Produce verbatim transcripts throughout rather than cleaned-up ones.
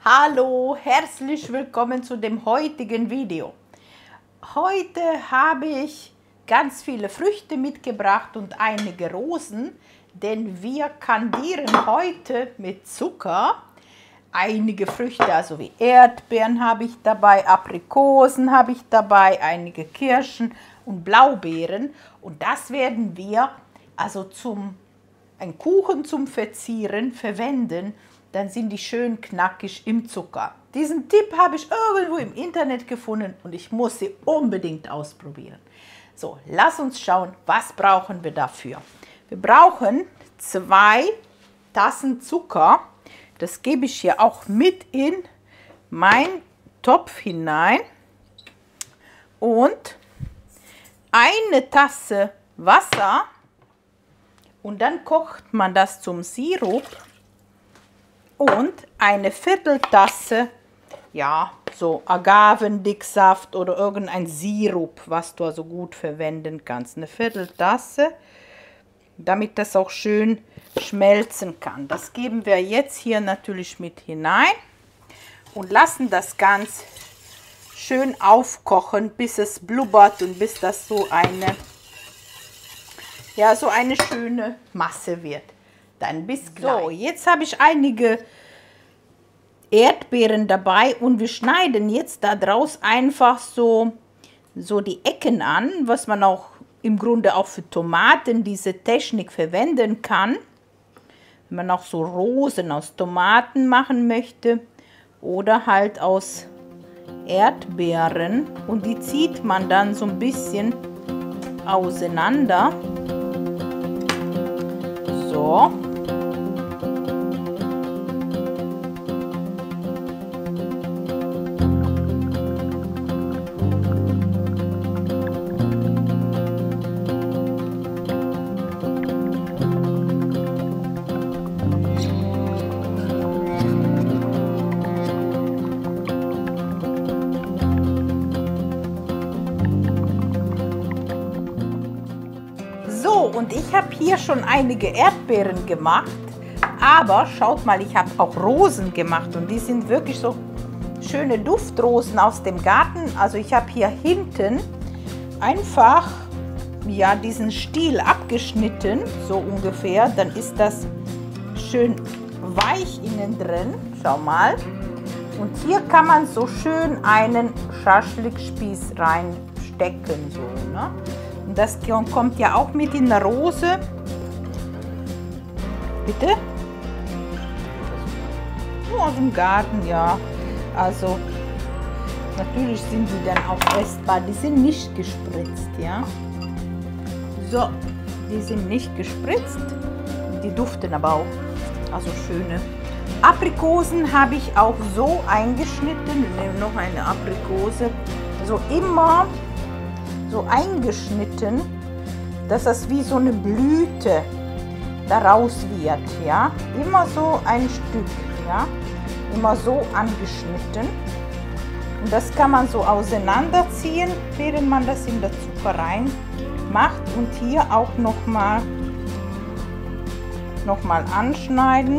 Hallo, herzlich willkommen zu dem heutigen Video. Heute habe ich ganz viele Früchte mitgebracht und einige Rosen, denn wir kandieren heute mit Zucker. Einige Früchte, also wie Erdbeeren habe ich dabei, Aprikosen habe ich dabei, einige Kirschen und Blaubeeren. Und das werden wir also zum einen Kuchen zum Verzieren verwenden. Dann sind die schön knackig im Zucker. Diesen Tipp habe ich irgendwo im Internet gefunden und ich muss sie unbedingt ausprobieren. So, lass uns schauen, was brauchen wir dafür. Wir brauchen zwei Tassen Zucker. Das gebe ich hier auch mit in meinen Topf hinein. Und eine Tasse Wasser. Und dann kocht man das zum Sirup. Und eine Vierteltasse, ja, so Agavendicksaft oder irgendein Sirup, was du also gut verwenden kannst. Eine Vierteltasse, damit das auch schön schmelzen kann. Das geben wir jetzt hier natürlich mit hinein und lassen das ganz schön aufkochen, bis es blubbert und bis das so eine, ja, so eine schöne Masse wird. Dann bis gleich. So, jetzt habe ich einige Erdbeeren dabei und wir schneiden jetzt da draus einfach so, so die Ecken an, was man auch im Grunde auch für Tomaten diese Technik verwenden kann. Wenn man auch so Rosen aus Tomaten machen möchte oder halt aus Erdbeeren und die zieht man dann so ein bisschen auseinander. So. Und ich habe hier schon einige Erdbeeren gemacht, aber schaut mal, ich habe auch Rosen gemacht und die sind wirklich so schöne Duftrosen aus dem Garten. Also ich habe hier hinten einfach ja diesen Stiel abgeschnitten, so ungefähr, dann ist das schön weich innen drin, schau mal. Und hier kann man so schön einen Schaschlikspieß reinstecken, so, ne? Und das kommt ja auch mit in der Rose. Bitte? Nur aus dem Garten, ja. Also, natürlich sind die dann auch essbar. Die sind nicht gespritzt, ja. So, die sind nicht gespritzt. Die duften aber auch. Also schöne. Aprikosen habe ich auch so eingeschnitten. Wir nehmen noch eine Aprikose. So immer so eingeschnitten, dass das wie so eine Blüte daraus wird, ja, immer so ein Stück, ja, immer so angeschnitten und das kann man so auseinanderziehen, während man das in der Zucker rein macht und hier auch noch mal noch mal anschneiden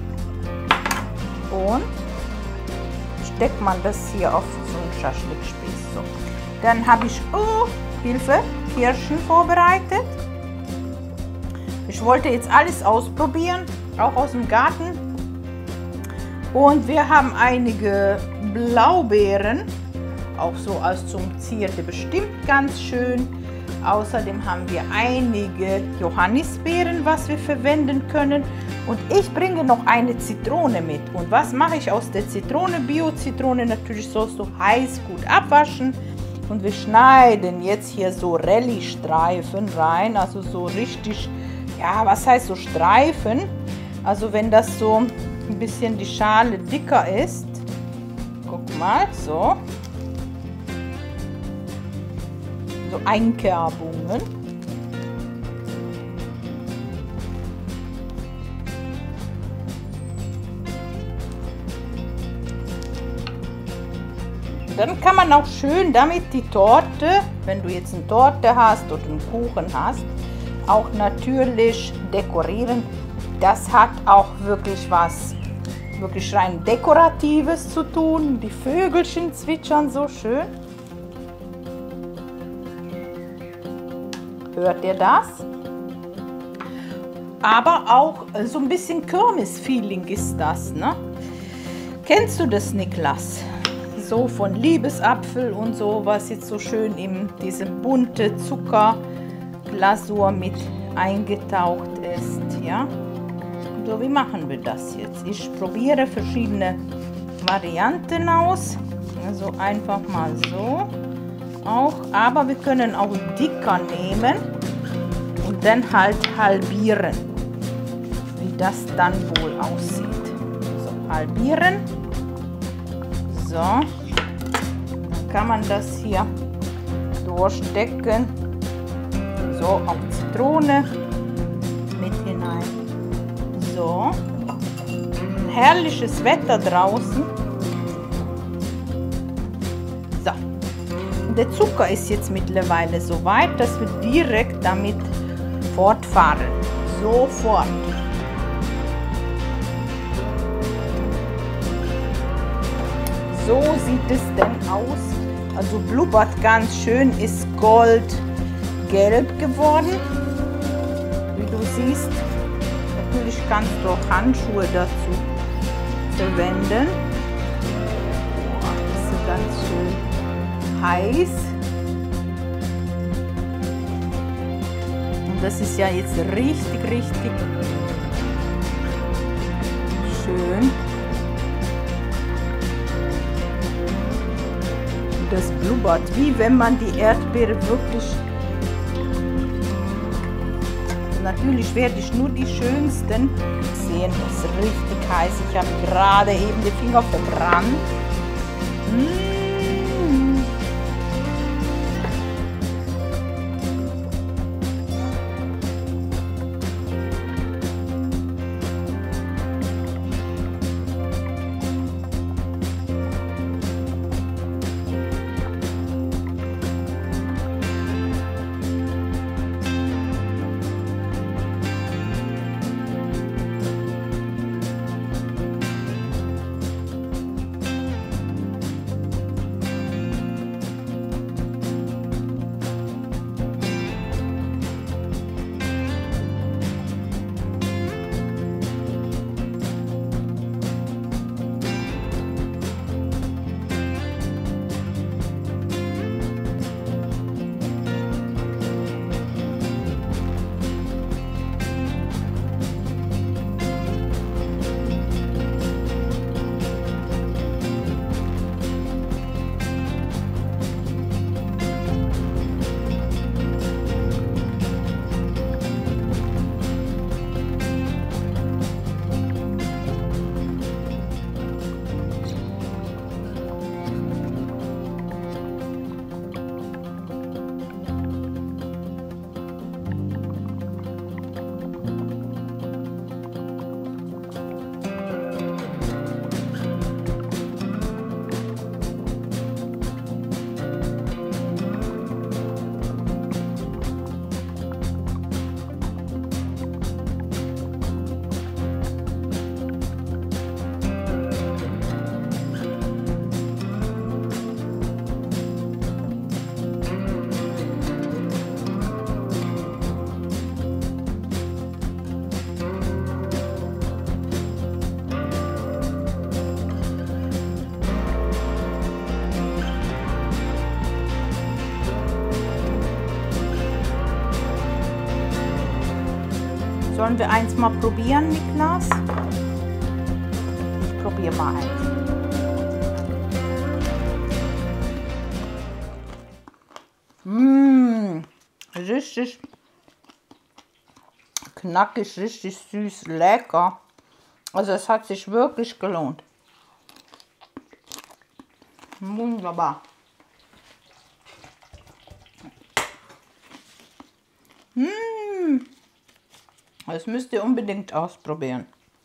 und steckt man das hier auf so einen Schaschlikspieß. So. Dann habe ich, oh, Hilfe, Kirschen vorbereitet. Ich wollte jetzt alles ausprobieren, auch aus dem Garten. Und wir haben einige Blaubeeren, auch so als zum Zierde bestimmt ganz schön. Außerdem haben wir einige Johannisbeeren, was wir verwenden können. Und ich bringe noch eine Zitrone mit. Und was mache ich aus der Zitrone? Bio-Zitrone natürlich sollst du heiß gut abwaschen. Und wir schneiden jetzt hier so Rallye-Streifen rein, also so richtig, ja, was heißt so Streifen? Also wenn das so ein bisschen die Schale dicker ist, guck mal, so, so Einkerbungen. Dann kann man auch schön damit die Torte, wenn du jetzt eine Torte hast oder einen Kuchen hast, auch natürlich dekorieren. Das hat auch wirklich was wirklich rein Dekoratives zu tun. Die Vögelchen zwitschern so schön. Hört ihr das? Aber auch so ein bisschen Kirmes-Feeling ist das, ne? Kennst du das, Niklas? So von Liebesapfel und so, was jetzt so schön in diese bunte Zuckerglasur mit eingetaucht ist, ja? So, wie machen wir das jetzt? Ich probiere verschiedene Varianten aus. Also einfach mal so auch, aber wir können auch dicker nehmen und dann halt halbieren, wie das dann wohl aussieht. So, halbieren. So, dann kann man das hier durchstecken. So, auch Zitrone mit hinein. So, ein herrliches Wetter draußen. So, und der Zucker ist jetzt mittlerweile so weit, dass wir direkt damit fortfahren. Sofort. So sieht es denn aus. Also blubbert ganz schön, ist goldgelb geworden, wie du siehst. Natürlich kannst du auch Handschuhe dazu verwenden. Boah, das ist ganz schön heiß. Und das ist ja jetzt richtig, richtig schön. Und das blubbert, wie wenn man die Erdbeere wirklich... Natürlich werde ich nur die schönsten sehen. Das ist richtig heiß. Ich habe gerade eben die Finger verbrannt. Mmh. Sollen wir eins mal probieren, Niklas? Ich probiere mal eins. Mmh, richtig knackig, richtig süß, lecker. Also es hat sich wirklich gelohnt. Wunderbar. Mmh. Das müsst ihr unbedingt ausprobieren.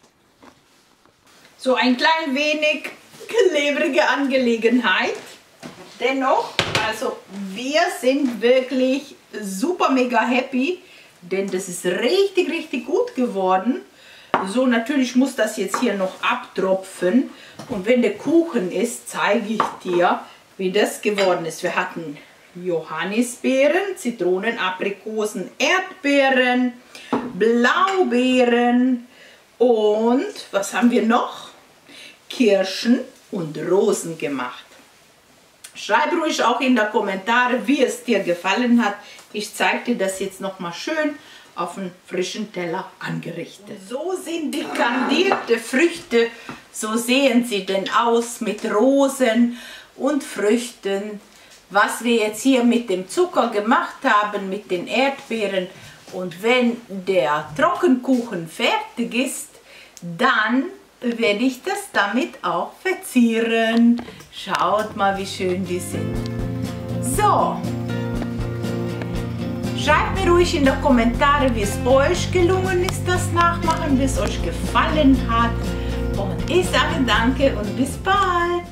So ein klein wenig klebrige Angelegenheit. Dennoch, also wir sind wirklich super mega happy, denn das ist richtig, richtig gut geworden. So, natürlich muss das jetzt hier noch abtropfen. Und wenn der Kuchen ist, zeige ich dir, wie das geworden ist. Wir hatten Johannisbeeren, Zitronen, Aprikosen, Erdbeeren, Blaubeeren und was haben wir noch? Kirschen und Rosen gemacht. Schreib ruhig auch in die Kommentare, wie es dir gefallen hat. Ich zeige dir das jetzt noch mal schön auf einen frischen Teller angerichtet. So sind die kandierte Früchte, so sehen sie denn aus mit Rosen und Früchten. Was wir jetzt hier mit dem Zucker gemacht haben, mit den Erdbeeren. Und wenn der Trockenkuchen fertig ist, dann werde ich das damit auch verzieren. Schaut mal, wie schön die sind. So, schreibt mir ruhig in die Kommentare, wie es euch gelungen ist, das Nachmachen, wie es euch gefallen hat. Und ich sage danke und bis bald.